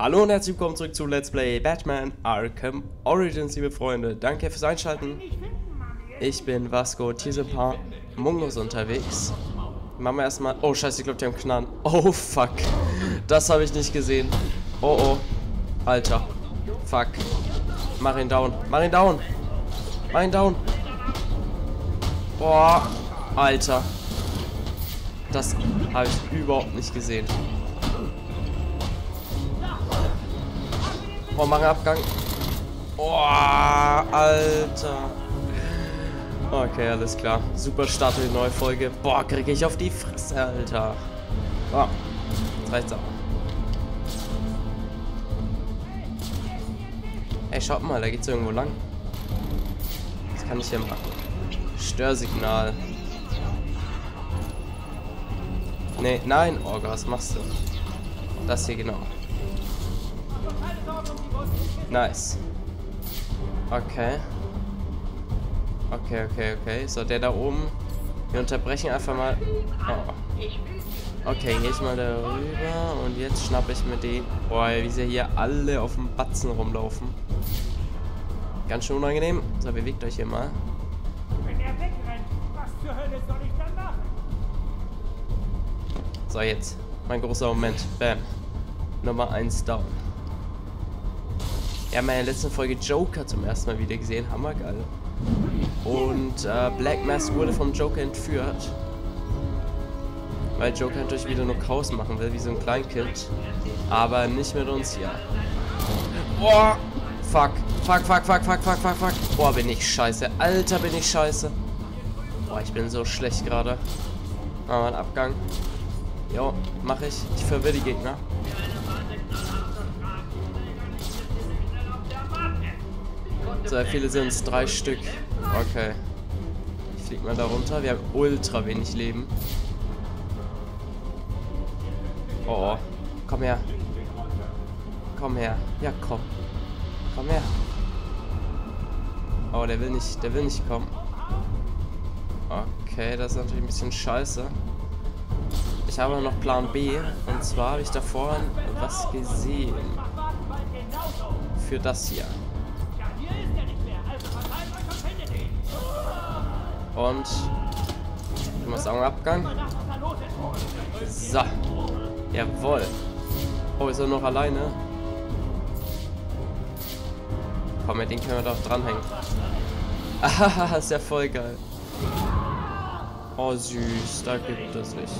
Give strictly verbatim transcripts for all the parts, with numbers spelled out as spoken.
Hallo und herzlich willkommen zurück zu Let's Play Batman Arkham Origins, liebe Freunde. Danke fürs Einschalten. Ich bin Vasco und hier sind ein paar Mungos unterwegs. Machen wir erstmal... Oh, scheiße, ich glaube, die haben Knarren. Oh, fuck. Das habe ich nicht gesehen. Oh, oh. Alter. Fuck. Mach ihn down. Mach ihn down. Mach ihn down. Boah. Alter. Das habe ich überhaupt nicht gesehen. Oh, mach einen Abgang. Oh, Alter. Okay, alles klar. Super Start in die neue Folge. Boah, kriege ich auf die Fresse, Alter. Oh, jetzt reicht's auch. Ey, schaut mal, da geht's irgendwo lang. Was kann ich hier machen? Störsignal. Nee, nein. Oh Gott, was machst du? Das hier genau. Nice. Okay. Okay, okay, okay. So, der da oben. Wir unterbrechen einfach mal. Oh. Okay, gehe ich mal da rüber. Und jetzt schnappe ich mir den. Boah, wie sie hier alle auf dem Batzen rumlaufen. Ganz schön unangenehm. So, bewegt euch hier mal. Wenn er wegrennt, was zur Hölle soll ich dann machen? So, jetzt. Mein großer Moment. Bam. Nummer eins down. Ja, meine letzten Folge Joker zum ersten Mal wieder gesehen. Hammergeil. Und äh, Black Mask wurde vom Joker entführt. Weil Joker natürlich wieder nur Chaos machen will, wie so ein Kleinkind. Aber nicht mit uns hier. Boah! Fuck. Fuck, fuck, fuck, fuck, fuck, fuck, fuck. Boah, bin ich scheiße. Alter, bin ich scheiße. Boah, ich bin so schlecht gerade. Machen wir einen Abgang. Jo, mach ich. Ich verwirre die Gegner. So, wie viele sind es? Drei Stück. Okay. Ich flieg mal da runter. Wir haben ultra wenig Leben. Oh, oh. Komm her. Komm her. Ja, komm. Komm her. Oh, der will nicht, der will nicht kommen. Okay, das ist natürlich ein bisschen scheiße. Ich habe noch Plan B. Und zwar habe ich da vorhin was gesehen. Für das hier. Und ich muss sagen, Abgang. So. Jawohl. Oh, ist er noch alleine? Komm, mit den können wir doch dranhängen. Ah, ist ja voll geil. Oh, süß. Da gibt es sich.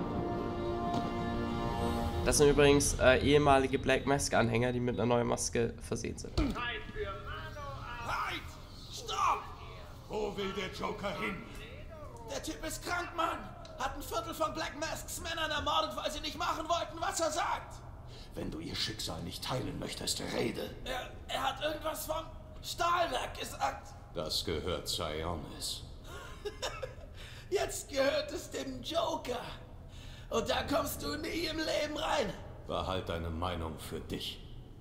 Das sind übrigens äh, ehemalige Black Mask Anhänger, die mit einer neuen Maske versehen sind. Halt! Stopp! Wo will der Joker hin? Der Typ ist krank, Mann! Hat ein Viertel von Black Masks Männern ermordet, weil sie nicht machen wollten, was er sagt! Wenn du ihr Schicksal nicht teilen möchtest, rede. Er, er hat irgendwas vom Stahlwerk gesagt. Das gehört Sionis. Jetzt gehört es dem Joker. Und da kommst du nie im Leben rein. Behalt deine Meinung für dich.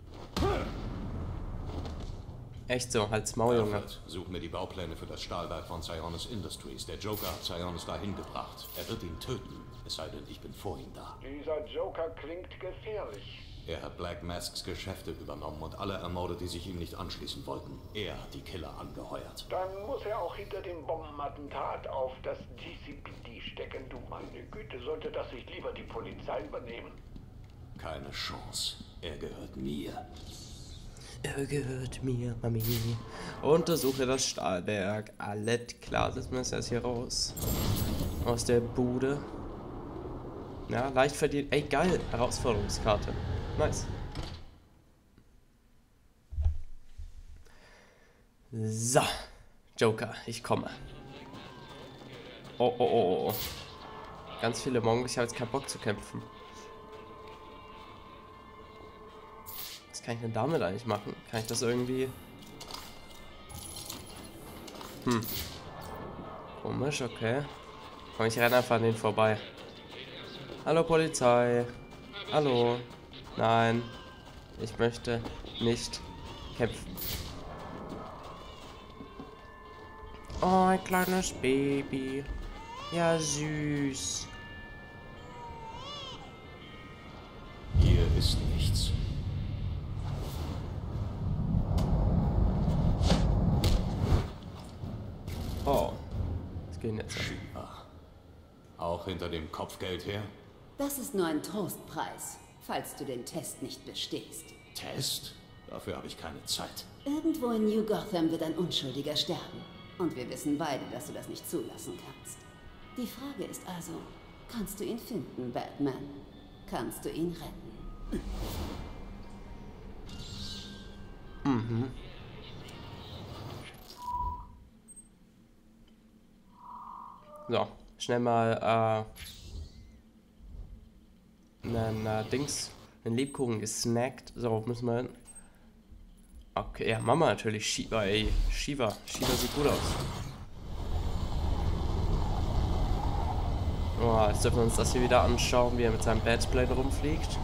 Echt so, halt's Maul, Junge. Alfred, such mir die Baupläne für das Stahlwerk von Sionis Industries. Der Joker hat Sionis dahin gebracht. Er wird ihn töten, es sei denn, ich bin vor ihm da. Dieser Joker klingt gefährlich. Er hat Black Masks Geschäfte übernommen und alle ermordet, die sich ihm nicht anschließen wollten. Er hat die Killer angeheuert. Dann muss er auch hinter dem Bombenattentat auf das G C P D stecken. Du meine Güte, sollte das nicht lieber die Polizei übernehmen? Keine Chance. Er gehört mir. Er gehört mir, Mami. Untersuche das Stahlwerk. Alles klar, das müssen wir jetzt hier raus. Aus der Bude. Ja, leicht verdient. Ey, geil. Herausforderungskarte. Nice. So. Joker, ich komme. Oh, oh, oh, oh. Ganz viele Monks. Ich habe jetzt keinen Bock zu kämpfen. Was kann ich denn damit eigentlich machen? Kann ich das irgendwie... Hm. Komisch, okay. Komm, ich renne einfach an den vorbei. Hallo Polizei. Hallo. Nein. Ich möchte nicht kämpfen. Oh, ein kleines Baby. Ja, süß. Hier ist nichts. gehen jetzt. Shiva. Auch hinter dem Kopfgeld her? Das ist nur ein Trostpreis, falls du den Test nicht bestehst. Test? Dafür habe ich keine Zeit. Irgendwo in New Gotham wird ein Unschuldiger sterben. Und wir wissen beide, dass du das nicht zulassen kannst. Die Frage ist also, kannst du ihn finden, Batman? Kannst du ihn retten? Mhm. So, schnell mal äh, einen äh, Dings, einen Lebkuchen gesnackt. So, müssen wir hin. Okay, ja, Mama natürlich. Shiva, ey. Shiva. Shiva sieht gut aus. Oh, jetzt dürfen wir uns das hier wieder anschauen, wie er mit seinem Batplane rumfliegt.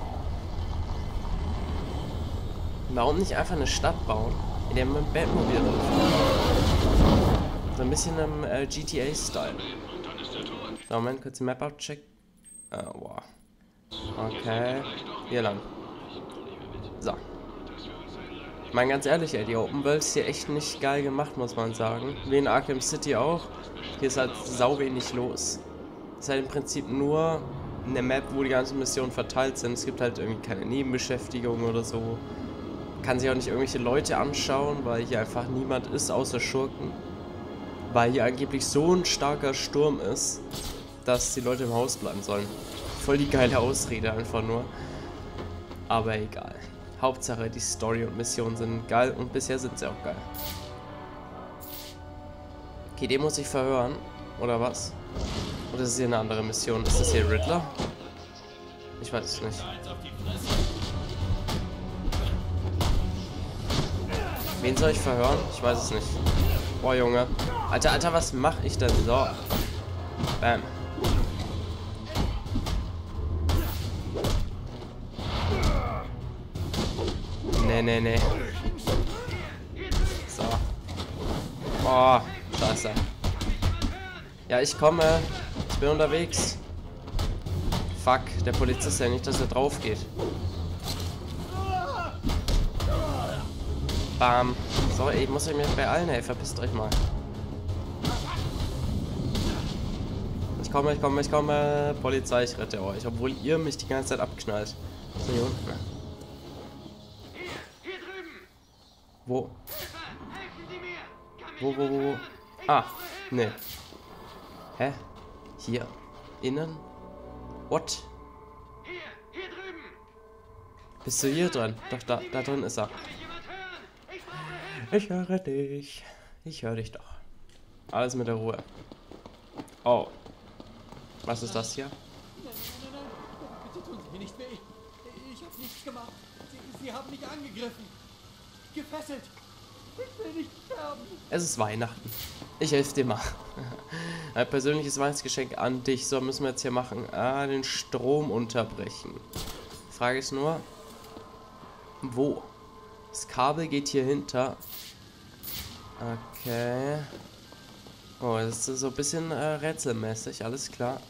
Warum nicht einfach eine Stadt bauen, in der man mit dem Batmobil rumfliegt? So ein bisschen im äh, G T A-Style. So, Moment, kurz die Map abchecken. Uh, wow. Okay. Hier lang. So. Ich meine ganz ehrlich, ey, die Open World ist hier echt nicht geil gemacht, muss man sagen. Wie in Arkham City auch. Hier ist halt sau wenig los. Ist halt im Prinzip nur eine Map, wo die ganzen Missionen verteilt sind. Es gibt halt irgendwie keine Nebenbeschäftigung oder so. Kann sich auch nicht irgendwelche Leute anschauen, weil hier einfach niemand ist außer Schurken. Weil hier angeblich so ein starker Sturm ist, dass die Leute im Haus bleiben sollen. Voll die geile Ausrede einfach nur. Aber egal. Hauptsache die Story und Missionen sind geil und bisher sind sie auch geil. Okay, den muss ich verhören. Oder was? Oder ist es hier eine andere Mission? Ist das hier Riddler? Ich weiß es nicht. Wen soll ich verhören? Ich weiß es nicht. Boah, Junge. Alter, Alter, was mache ich denn? So. Bam. Nee, nee, nee. So. Oh, scheiße. Ja, ich komme. Ich bin unterwegs. Fuck, der Polizist ja nicht, dass er drauf geht. Bam. So, ey, ich muss euch mir beeilen, ey. Verpisst euch mal. Ich komme, ich komme, ich komme. Polizei, ich rette euch. Obwohl ihr mich die ganze Zeit abknallt. So, hier unten. Wo? Wo, wo, wo, wo? Ah, nee. Hä? Hier? Innen? What? Bist du hier drin? Doch, da, da drin ist er. Ich höre dich. Ich höre dich doch. Alles mit der Ruhe. Oh. Was ist das hier? Nein, nein, nein, nein, nein. Bitte tun Sie mir nicht weh. Ich habe nichts gemacht. Sie, Sie haben mich angegriffen. Gefesselt. Ich will nicht sterben. Es ist Weihnachten. Ich helfe dir mal. Ein persönliches Weihnachtsgeschenk an dich. So, müssen wir jetzt hier machen. Ah, den Strom unterbrechen. Die Frage ist nur, wo? Das Kabel geht hier hinter. Okay. Oh, das ist so ein bisschen äh, rätselmäßig. Alles klar.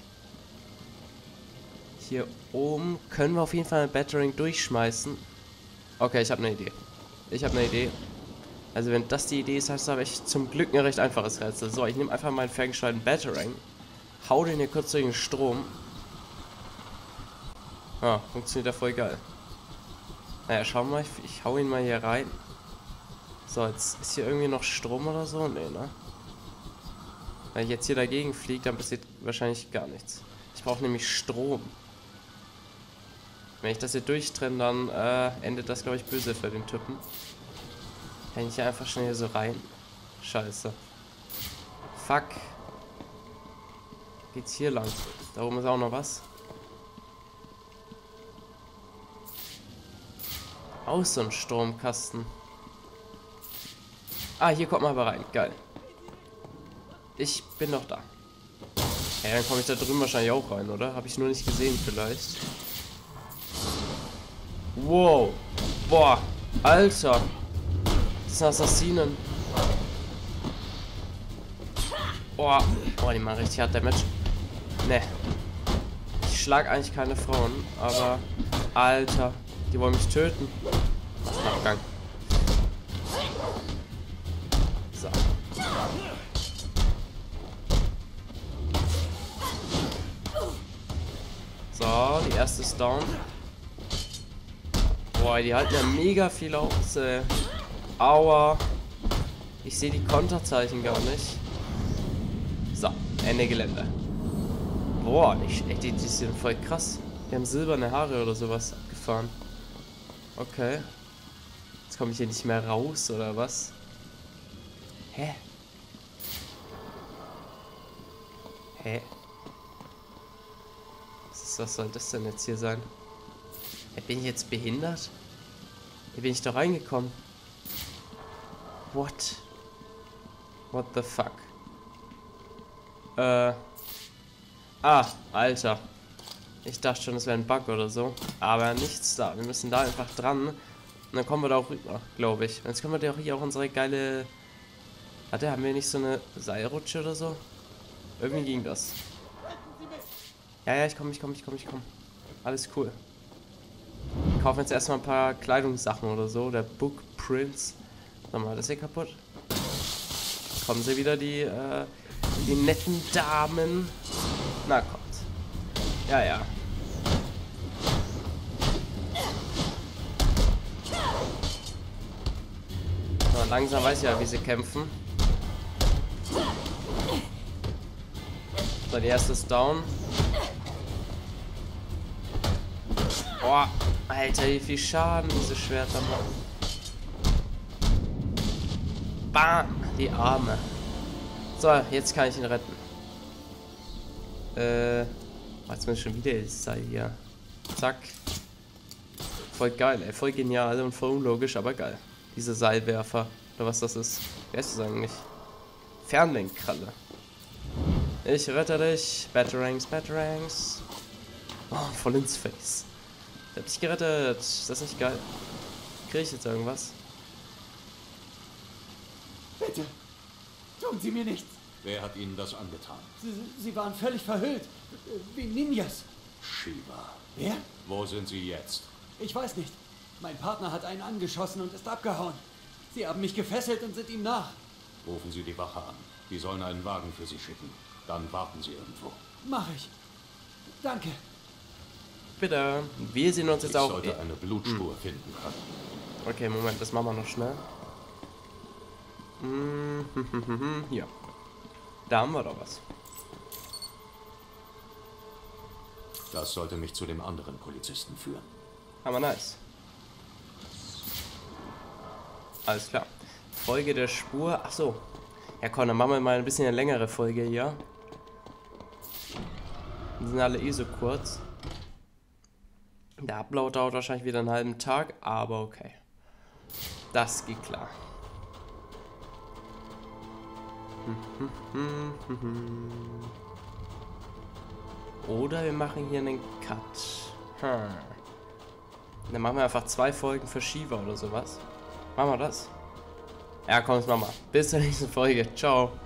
Hier oben können wir auf jeden Fall ein Battering durchschmeißen. Okay, ich habe eine Idee. Ich habe eine Idee. Also wenn das die Idee ist, heißt das aber echt zum Glück ein recht einfaches Rätsel. So, ich nehme einfach meinen ferngesteuerten Battering. Hau den hier kurz durch den Strom. Ah, funktioniert ja voll geil. Naja, schauen wir mal. Ich, ich hau ihn mal hier rein. So, jetzt ist hier irgendwie noch Strom oder so? Nee, ne? Wenn ich jetzt hier dagegen fliege, dann passiert wahrscheinlich gar nichts. Ich brauche nämlich Strom. Wenn ich das hier durchtrenne, dann äh, endet das, glaube ich, böse für den Typen. Kann ich hier einfach schnell hier so rein? Scheiße. Fuck. Geht's hier lang? Da oben ist auch noch was. Auch so ein Stromkasten. Ah, hier kommt man aber rein. Geil. Ich bin noch da. Ja, dann komme ich da drüben wahrscheinlich auch rein, oder? Habe ich nur nicht gesehen vielleicht. Wow. Boah. Alter. Das sind Assassinen. Boah. Boah, die machen richtig hart Damage. Ne. Ich schlag eigentlich keine Frauen, aber... Alter. Die wollen mich töten. Abgang. So. So, die erste ist down. Boah, die halten ja mega viel aus, ey. Aua. Ich sehe die Konterzeichen gar nicht. So, Ende Gelände. Boah, die, die, die sind voll krass. Die haben silberne Haare oder sowas abgefahren. Okay. Jetzt komme ich hier nicht mehr raus, oder was? Hä? Hä? Was, ist, was soll das denn jetzt hier sein? Hä, bin ich jetzt behindert? Hier bin ich doch reingekommen. What? What the fuck? Äh. Ah, Alter. Ich dachte schon, es wäre ein Bug oder so. Aber nichts da. Wir müssen da einfach dran. Und dann kommen wir da auch rüber, glaube ich. Jetzt können wir da auch hier auch unsere geile... Warte, haben wir nicht so eine Seilrutsche oder so? Irgendwie ging das. Ja, ja, ich komme, ich komme, ich komme, ich komme. Alles cool. Wir kaufen jetzt erstmal ein paar Kleidungssachen oder so. Der Book Prince. Sag mal, das ist hier kaputt. Kommen sie wieder, die, äh, die netten Damen. Na, kommt. Ja, ja. So, langsam weiß ich ja, wie sie kämpfen. So, die erste ist down. Boah, Alter, wie viel Schaden diese Schwerter machen. Bam, die Arme. So, jetzt kann ich ihn retten. Äh, jetzt muss ich schon wieder das Seil hier. Zack. Voll geil, ey, voll genial und voll unlogisch, aber geil. Diese Seilwerfer, oder was das ist. Wer ist das eigentlich? Fernlenkkralle. Ich rette dich. Batarangs, Batarangs. Oh, voll ins Face. Ich hab dich gerettet. Ist das nicht geil? Krieg ich jetzt irgendwas? Bitte, tun Sie mir nichts. Wer hat Ihnen das angetan? Sie, Sie waren völlig verhüllt. Wie Ninjas. Shiva. Wer? Wo sind Sie jetzt? Ich weiß nicht. Mein Partner hat einen angeschossen und ist abgehauen. Sie haben mich gefesselt und sind ihm nach. Rufen Sie die Wache an. Die sollen einen Wagen für Sie schicken. Dann warten Sie irgendwo. Mach ich. Danke. Bitte. Wir sehen uns jetzt Ich auch... sollte eine Blutspur hm. finden können. Okay, Moment, das machen wir noch schnell. Hier. Da haben wir doch was. Das sollte mich zu dem anderen Polizisten führen. Aber nice. Alles klar. Folge der Spur. Ach so. Ja, komm, dann machen wir mal ein bisschen eine längere Folge hier. Die sind alle eh so kurz. Der Upload dauert wahrscheinlich wieder einen halben Tag, aber okay. Das geht klar. Oder wir machen hier einen Cut. Hm. Dann machen wir einfach zwei Folgen für Shiva oder sowas. Machen wir das? Ja, komm, das machen wir. Bis zur nächsten Folge. Ciao.